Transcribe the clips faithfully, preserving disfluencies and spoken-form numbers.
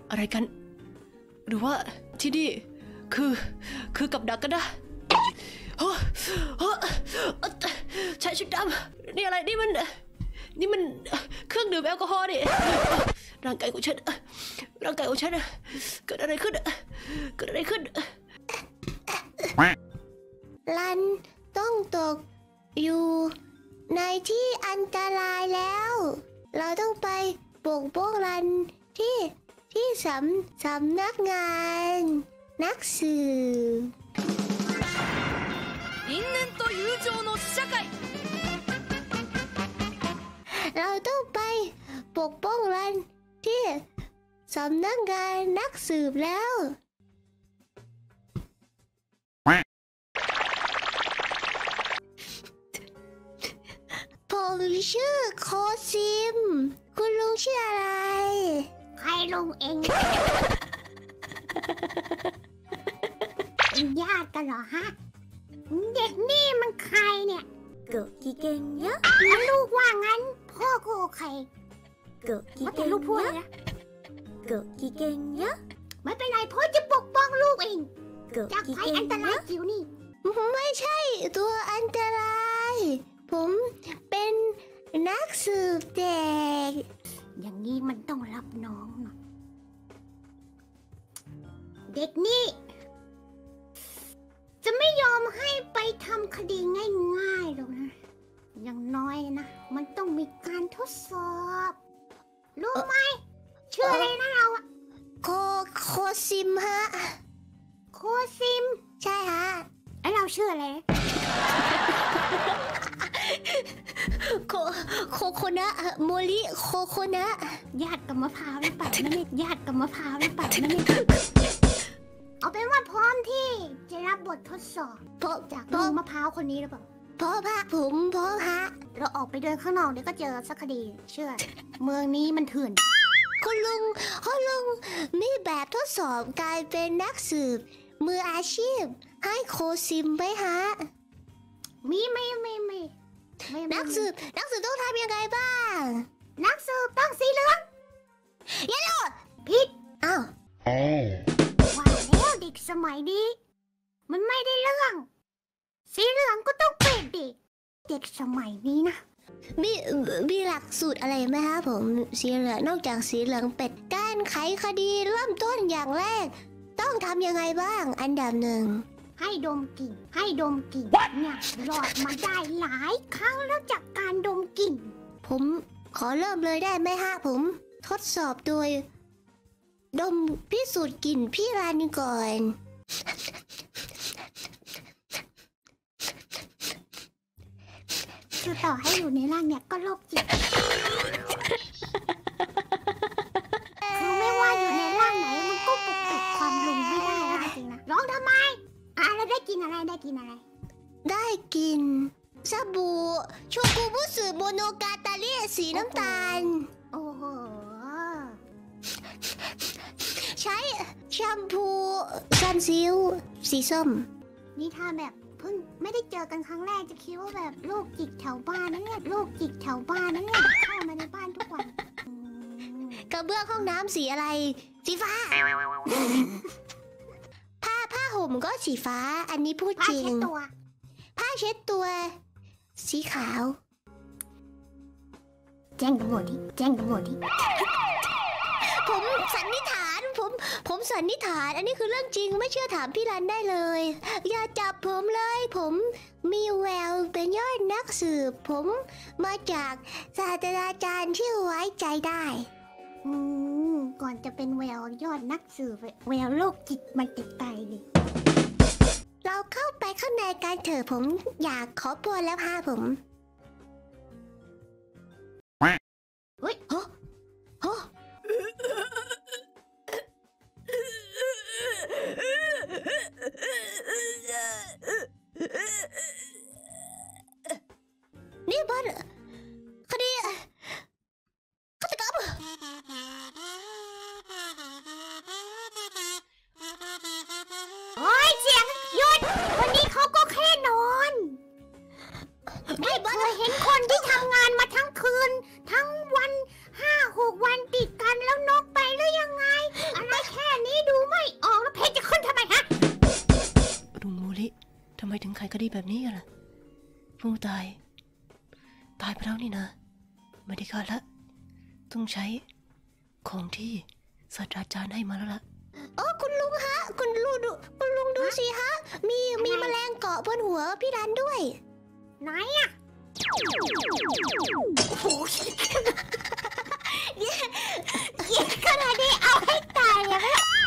อะไรกันหรือว่าที่นี่คือคือกับดักกันนะโอ้โหชายชุดดำนี่อะไรนี่มันนี่มันเครื่องดื่มแอลกอฮอล์นี่ร่างกายของฉันร่างกายของฉันเกิดอะไรขึ้นเกิดอะไรขึ้นลันต้องตกอยู่ในที่อันตรายแล้วเราต้องไปปกป้องลันที่ที่สำสำนักงานนักสืบ因縁と友情の社会เราต้องไปปกป้องลันที่สำนักงานนักสืบแล้วผมชื่อโคซิมคุณลุงชื่ออะไรใครลุงเองญาติกันเหรอฮะเด็กนี่มันใครเนี่ยเกิดกี่เก่งเยอะแล้วลูกว่างั้นพ่อก็โอเคเกิดกี่เก่งลูกพูดนะเกิดกี่เก่งเยอะไม่เป็นไรพ่อจะปกป้องลูกเองจากภัยอันตรายจิ๋วนี่ไม่ใช่ตัวอันตรายผมเป็นนักสืบเด็กอย่างนี้มันต้องรับน้องหน่อยเด็กนี่จะไม่ยอมให้ไปทำคดีง่ายๆหรอกนะอย่างน้อยนะมันต้องมีการทดสอบรู้ไหมชื่ออะไรนะเราอะโคโคซิมฮะโคซิมใช่ฮะไอเราชื่ออะไรโคโคโคนะโมลิโคโคนะญาติกับมะพร้าวหรือเปล่านั่นเองญาติกับมะพร้าวหรือเปล่านั่นเองเอาเป็นว่าพร้อมที่จะรับบททดสอบจากลุงมะพร้าวคนนี้หรือเปล่าพ่อพระผมพ่อพระเราออกไปเดินข้างนอกเดี๋ยวก็เจอสักคดีเชื่อเมืองนี้มันเถื่อนคุณลุงคุณลุงมีแบบทดสอบการเป็นนักสืบมืออาชีพให้โคซิมไหมฮะมีไม่ไม่ไม่นักสืบนักสืบต้องทำยังไงบ้างนักสืบต้องสีเหลืองเยลโล่ผิดอ้าวว่าแล้วเด็กสมัยนี้มันไม่ได้เรื่องสีเหลืองก็ต้องเป็นเด็กเด็กสมัยนี้นะมีมีหลักสูตรอะไรไหมคะผมสีเหลืองนอกจากสีเหลืองเป็ดการไขคดีเริ่มต้นอย่างแรกต้องทำยังไงบ้างอันดับหนึ่งให้ดมกลิ่นให้ดมกลิ่นเนี่ยหลอดมาได้หลายครั้งแล้วจากการดมกลิ่นผมขอเริ่มเลยได้ไหมฮะผมทดสอบโดยดมพิสูจน์กลิ่นพี่รันก่อนคือต่อให้อยู่ในร่างเนี่ยก็โรคจิตคือไม่ว่าอยู่ในร่างไหนมันก็ปกปิดความลุงไม่ได้นะจริงนะร้องทำไมอะไรได้กินอะไรได้กินอะไรได้กินสบู่โชกุบุสึโมโนกาตาริสีน้ำตาลโอ้โหใช้แชมพูซันซิลสีส้มนี่ถ้าแบบเพิ่งไม่ได้เจอกันครั้งแรกจะคิดว่าแบบโรคจิตแถวบ้านนั่นแหละโรคจิตแถวบ้านนั่นแหละเข้ามาในบ้านทุกวันกระเบื้องห้องน้ำสีอะไรสีฟ้าผ้าผ้าห่มก็สีฟ้าอันนี้พูดจริงผ้าเช็ดตัวสีขาวแจ้งตำรวจที่แจ้งตำรวจที่ผมสันนิษฐานผมผมสันนิษฐานอันนี้คือเรื่องจริงไม่เชื่อถามพี่รันได้เลยอย่าจับผมเลยผมมีแววเป็นยอดนักสืบผมมาจากศาสตราจารย์ที่ไว้ใจได้อืมก่อนจะเป็นแววยอดนักสืบแววโรคจิตมันติดใจเลยเราเข้าไปข้างในกันเถอะผมอยากขอพรแล้วพาผมเฮ้ยฮะฮะนี่บอลคดีฆาตกรรมโอ้ยเสียงหยุดวันนี้เขาก็แค่นอนไม่บอลไขคดีแบบนี้กันล่ะผู้ตายตายไปแล้วนี่นะไม่ได้ฆ่าละต้องใช้ของที่ศาสตราจารย์ให้มาแล้วล่ะโอ้คุณลุงฮะคุณลุงดูคุณลุงดูสิฮะมีมีแมลงเกาะบนหัวพี่รันด้วยไหนอะโอ้โหเยี่ยขนาดนี้เอาให้ตายอะ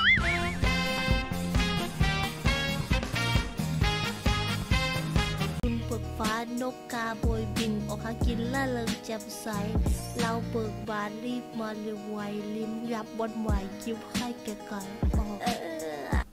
คุณเบิกฟ้านกกาโบยบินออกหากินล่าเริงแจ่มใสเราเบิกบานรีบมาเร็วไวลิ้มยับบนไหวยิ้มให้แก่กัน